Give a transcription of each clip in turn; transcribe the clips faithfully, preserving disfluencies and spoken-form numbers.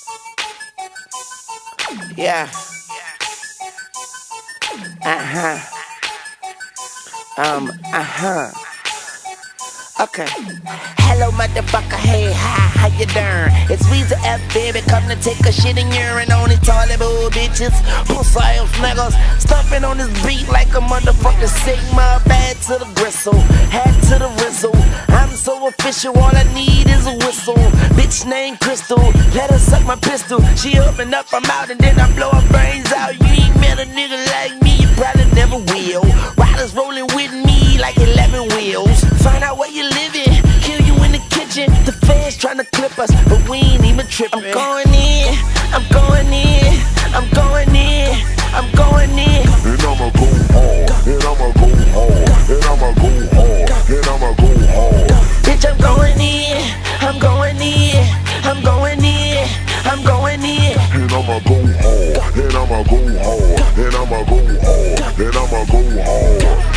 Yeah. Uh-huh. Um, uh-huh. Okay. Hello, motherfucker, hey, hi, how you doing? It's Weezy F, baby, come to take a shit and urine on these toilet bowl bitches. Pussy ass niggas, stumping on this beat like a motherfucking Sigma. Bad to the gristle, hat to the rizzle. I'm so official, all I need is a whistle. Bitch named Crystal, let her suck my pistol. She open up, I'm out, and then I blow her brains out. You ain't met a nigga like me, you probably never will. Riders rolling with me like eleven wheels. Find out where you living, kill you in the kitchen. The fans trying to clip us, but we ain't even tripping. I'm going in, I'm going in, I'm going in, I'm going in. And I'ma go hard, and I'ma go hard, and I'ma go hard, and I'ma go hard. Bitch, I'm going in, I'm going in, I'm going in, I'm going in. And I'ma go hard, and I'ma go hard, and I'ma go hard, and I'ma go hard.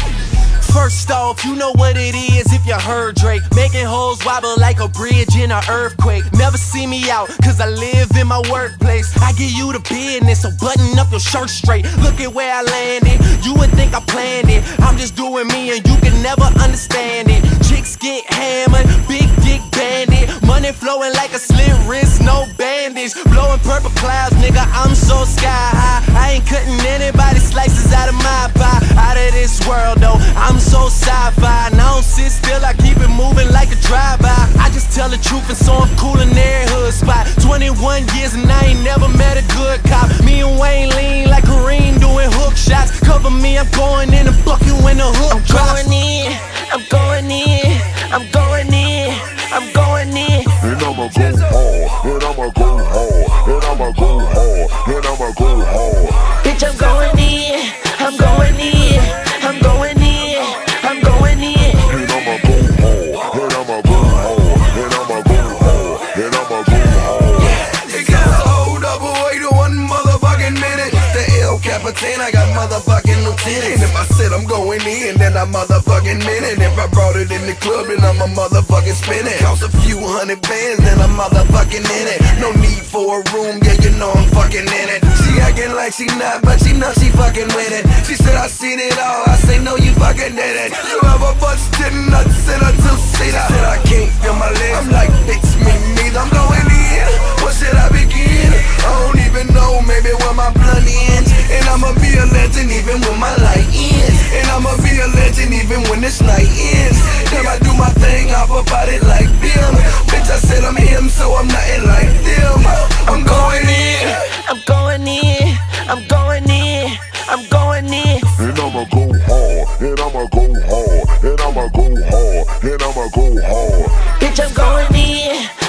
First off, you know what it is if you heard Drake. Making hoes wobble like a bridge in an earthquake. Never see me out, cause I live in my workplace. I give you the business, so button up your shirt straight. Look at where I landed, you would think I planned it. I'm just doing me and you can never understand it. Chicks get hammered, big dick bandit. Money flowing like a slit wrist, no bandage. Blowing purple clouds, nigga, I'm so sky high. I ain't cutting anybody slices out of my pie. Out of this world though, I'm so sci-fi, and I don't sit still, I keep it moving like a drive-by. I just tell the truth and so I'm cool in every hood spot. Twenty-one years and I ain't never met a good cop. Me and Wayne lean like Kareem doing hook shots. Cover me, I'm going in and fuck you in the hook. I'm going in, I'm going in, I'm going in, I'm going in. And I'ma go hard, and I'ma go hard, and I'ma go hard, and I'ma go hard. Bitch, I'm going in, I'm going in, I'm going in, I'm going in. And I'ma go hard, and I'ma go hard, and I'ma go hard, and I'ma go hard. It goes hold up, wait one motherfucking minute. The El Capitan, I got motherfucking lieutenant. If I said I'm going in, then I motherfucking meant it. If I brought it in the club, then I'm a motherfucking spin it. Cost a few hundred bands, then I'm motherfucking in it. No need for a room, yeah, you know I'm fucking in it. She acting like she not, but she know she fucking with it. She said I seen it all, I say no, you fucking did it. You have a bunch of nuts in a two-seater. Said I can't feel my legs, I'm like, bitch, me neither. I'm going in, where should I begin? I don't even know, maybe where my blood ends. And I'ma be a legend even when my light ends. And I'ma be a legend even when this night ends. If I do my thing, I'll about it like them. Bitch, I said I'm him, so I'm nothing like them. I'm going in, I'm going in, I'm going in, I'm going in. And I'ma go hard, and I'ma go hard, and I'ma go hard, and I'ma go hard. Bitch, I'm going in,